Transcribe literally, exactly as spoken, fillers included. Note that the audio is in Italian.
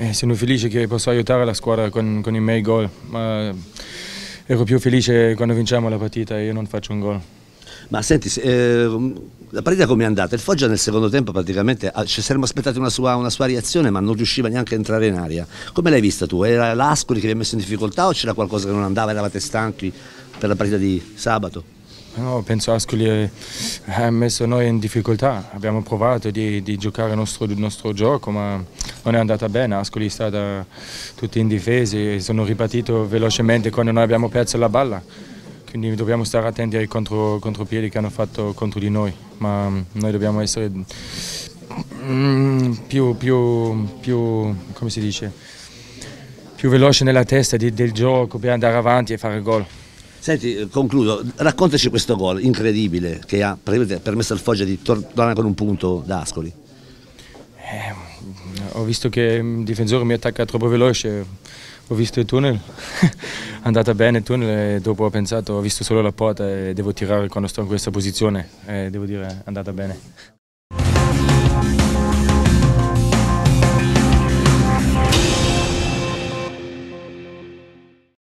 Eh, sono felice che posso aiutare la squadra con, con i miei gol, ma ero più felice quando vinciamo la partita e io non faccio un gol. Ma senti, eh, la partita come è andata? Il Foggia nel secondo tempo praticamente ci saremmo aspettati una sua, una sua reazione, ma non riusciva neanche a entrare in aria. Come l'hai vista tu? Era l'Ascoli che vi ha messo in difficoltà o c'era qualcosa che non andava? Eravate stanchi per la partita di sabato? No, penso Ascoli ha messo noi in difficoltà. Abbiamo provato di, di giocare il nostro, il nostro gioco, ma non è andata bene. Ascoli è stata tutti indifesi e sono ripartito velocemente quando noi abbiamo perso la palla. Quindi dobbiamo stare attenti ai contro, contropiedi che hanno fatto contro di noi, ma noi dobbiamo essere mm, più, più, più, come si dice, più veloci nella testa di, del gioco per andare avanti e fare gol. Senti, concludo, raccontaci questo gol incredibile che ha permesso al Foggia di tornare con un punto da Ascoli. Eh, ho visto che il difensore mi attacca troppo veloce, ho visto il tunnel, è andata bene il tunnel e dopo ho pensato, ho visto solo la porta e devo tirare quando sto in questa posizione e devo dire è andata bene.